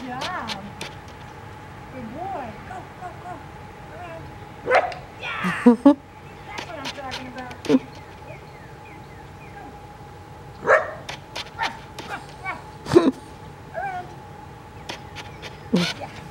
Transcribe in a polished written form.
job. Good boy. Go, go, go. Around. Yeah! That's what I'm talking about. Around. Yeah.